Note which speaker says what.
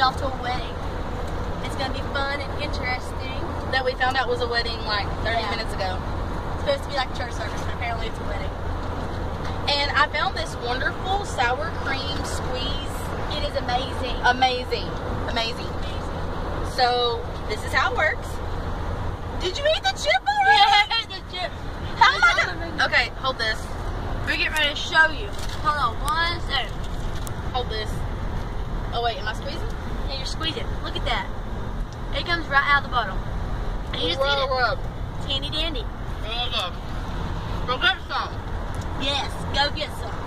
Speaker 1: get off to a wedding. It's gonna be fun and interesting.
Speaker 2: That we found out was a wedding like 30 minutes ago.
Speaker 1: It's supposed to be like a church service, but apparently it's a wedding.
Speaker 2: And I found this wonderful sour cream squeeze.
Speaker 1: It is amazing.
Speaker 2: Amazing. Amazing. So, this is how it works. Did you eat the chip already?
Speaker 1: Yeah, the chip.
Speaker 2: How am I gonna... Okay, hold this.
Speaker 1: We're getting ready to show you. Hold on, 1 second.
Speaker 2: Hold this. Oh wait, am I squeezing?
Speaker 1: Yeah, you're squeezing. Look at that. It comes right out of the bottle. And you just eat it.
Speaker 2: Rub.
Speaker 1: It's handy dandy.
Speaker 2: Go get some.
Speaker 1: Yes, go get some.